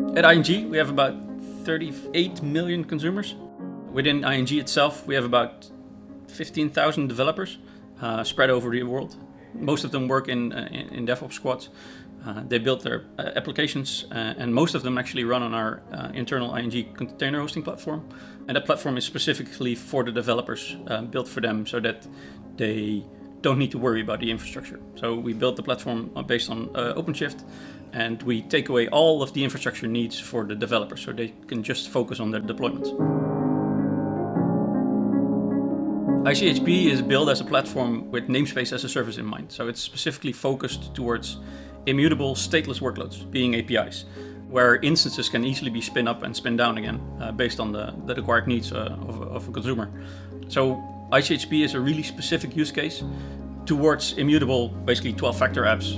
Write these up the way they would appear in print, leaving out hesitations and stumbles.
At ING, we have about 38 million consumers. Within ING itself, we have about 15,000 developers spread over the world. Most of them work in DevOps squads. They build their applications, and most of them actually run on our internal ING container hosting platform. And that platform is specifically for the developers, built for them so that they don't need to worry about the infrastructure. So we built the platform based on OpenShift, and we take away all of the infrastructure needs for the developers so they can just focus on their deployments. Ichp is built as a platform with namespace as a service in mind. So it's specifically focused towards immutable stateless workloads, being APIs, where instances can easily be spin up and spin down again based on the required needs of a consumer. So Ichp is a really specific use case towards immutable, basically 12-factor apps.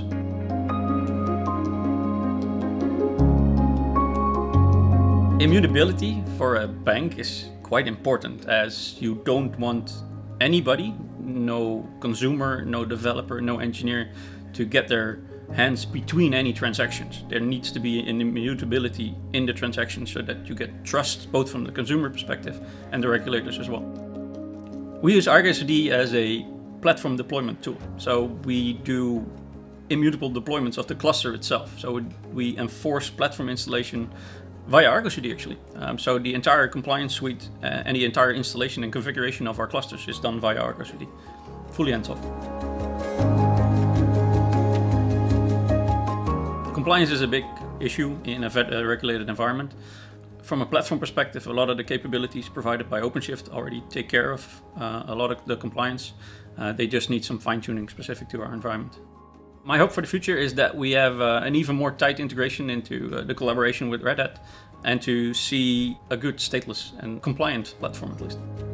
Immutability for a bank is quite important, as you don't want anybody, no consumer, no developer, no engineer, to get their hands between any transactions. There needs to be an immutability in the transaction so that you get trust both from the consumer perspective and the regulators as well. We use Argo CD as a platform deployment tool. So we do immutable deployments of the cluster itself. So we enforce platform installation via Argo CD actually. So the entire compliance suite and the entire installation and configuration of our clusters is done via Argo CD, fully hands-off. Compliance is a big issue in a regulated environment. From a platform perspective, a lot of the capabilities provided by OpenShift already take care of a lot of the compliance. They just need some fine-tuning specific to our environment. My hope for the future is that we have an even more tight integration into the collaboration with Red Hat and to see a good stateless and compliant platform at least.